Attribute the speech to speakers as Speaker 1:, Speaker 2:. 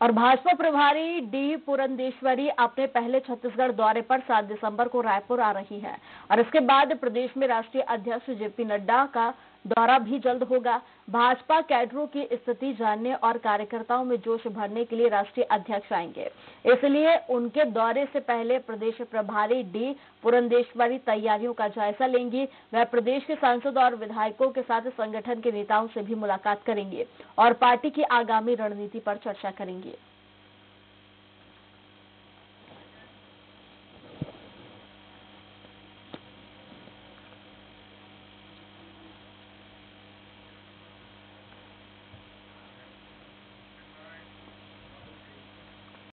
Speaker 1: और भाजपा प्रभारी डी पुरंदेश्वरी अपने पहले छत्तीसगढ़ दौरे पर 7 दिसंबर को रायपुर आ रही है और इसके बाद प्रदेश में राष्ट्रीय अध्यक्ष जेपी नड्डा का दौरा भी जल्द होगा। भाजपा कैडरों की स्थिति जानने और कार्यकर्ताओं में जोश भरने के लिए राष्ट्रीय अध्यक्ष आएंगे, इसलिए उनके दौरे से पहले प्रदेश प्रभारी डी पुरंदेश्वरी तैयारियों का जायजा लेंगी। वह प्रदेश के सांसद और विधायकों के साथ संगठन के नेताओं से भी मुलाकात करेंगे और पार्टी की आगामी रणनीति पर चर्चा करेंगे।